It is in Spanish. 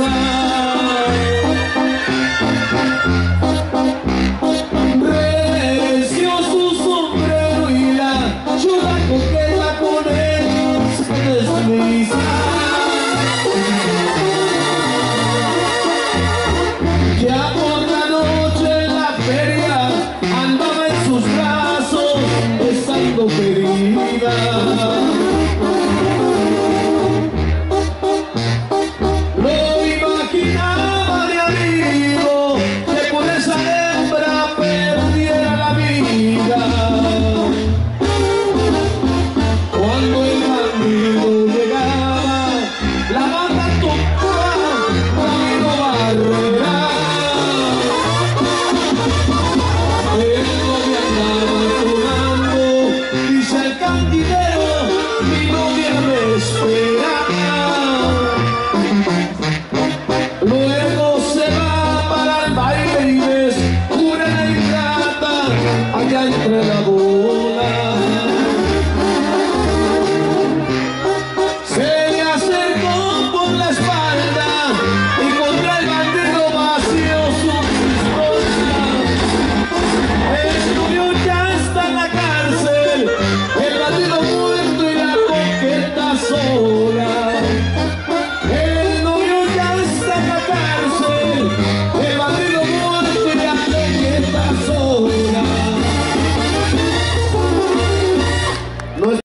Reció su sombrero y la chula coqueta con él se desliza. Ya por la noche en la feria andaba en sus brazos estando querida. Lo imaginaba de amigo que por esa hembra perdiera la vida. Cuando el bandido llegaba, la banda tocaba Camino Barrera. El novia andaba tomando, dice el candidero, mi novia me espera. Luego se va para el baile y descubre la ingrata allá entre la bola. Se le acercó por la espalda y contra el bandido vació su pistola. El novio ya está en la cárcel, el bandido muerto y la coqueta sola.